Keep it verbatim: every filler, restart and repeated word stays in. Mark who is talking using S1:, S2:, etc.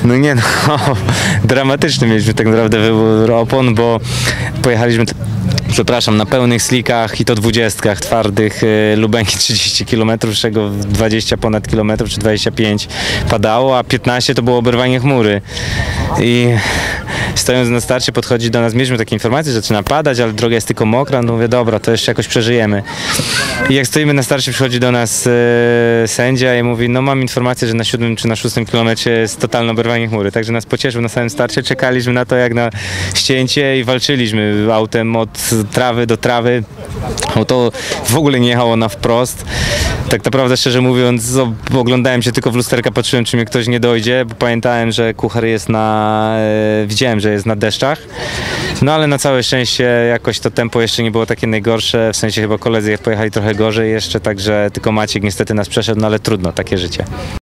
S1: No nie no, dramatyczny mieliśmy tak naprawdę wybór opon, bo pojechaliśmy, przepraszam, na pełnych slickach i to dwudziestkach twardych, y, Lubenki trzydzieści kilometrów, z czego dwadzieścia ponad kilometrów czy dwadzieścia pięć padało, a piętnaście to było oberwanie chmury. I stojąc na starcie podchodzi do nas, mieliśmy takie informacje, że zaczyna padać, ale droga jest tylko mokra, no mówię, dobra, to jeszcze jakoś przeżyjemy. I jak stoimy na starcie, przychodzi do nas e, sędzia i mówi, no mam informację, że na siódmym czy na szóstym kilometrze jest totalne oberwanie chmury, także nas pocieszył na samym starcie, czekaliśmy na to jak na ścięcie i walczyliśmy autem od trawy do trawy. Auto w ogóle nie jechało na wprost. Tak naprawdę, szczerze mówiąc, oglądałem się tylko w lusterka, patrzyłem, czy mnie ktoś nie dojdzie, bo pamiętałem, że kuchar jest na... E, widziałem, że jest na deszczach. No ale na całe szczęście jakoś to tempo jeszcze nie było takie najgorsze, w sensie chyba koledzy pojechali trochę gorzej jeszcze, także tylko Maciek niestety nas przeszedł, no ale trudno, takie życie.